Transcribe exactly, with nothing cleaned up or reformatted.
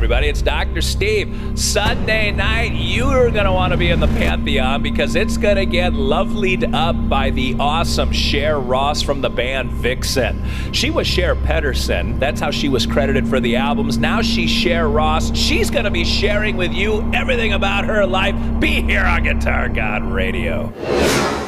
everybody. It's Doctor Steve. Sunday night, you're going to want to be in the Pantheon because it's going to get lovelied up by the awesome Cher Ross from the band Vixen. She was Cher Pedersen. That's how she was credited for the albums. Now she's Cher Ross. She's going to be sharing with you everything about her life. Be here on Guitar God Radio.